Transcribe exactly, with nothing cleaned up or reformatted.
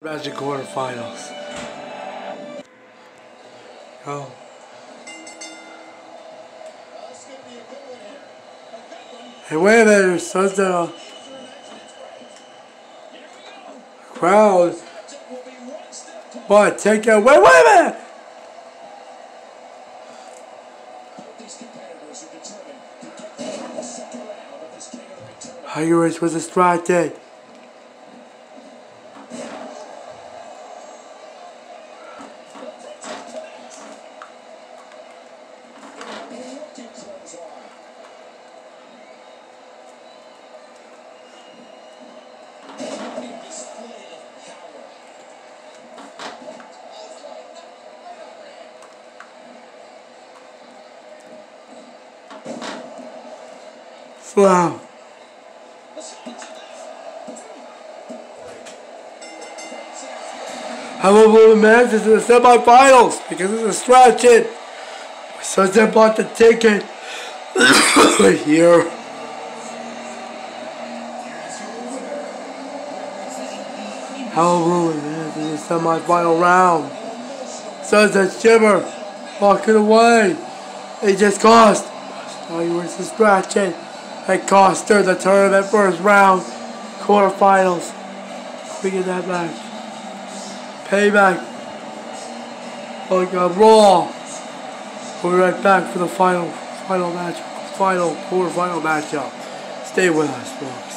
Magic quarterfinals. Oh. Hey, wait a minute, there's such a crowd. But take it. Wait, wait a minute! Tigress was distracted. Slam. However, the match is in the semifinals because it's a stretch it. So they bought the ticket here. However, the match is in the semifinal round. So the Shimmer walking away. It just cost. Now you were to scratch it. It cost her the tournament first round, quarterfinals. We get that back. Payback. Like a Raw. We'll be right back for the final, final match, final quarterfinal matchup. Stay with us, folks.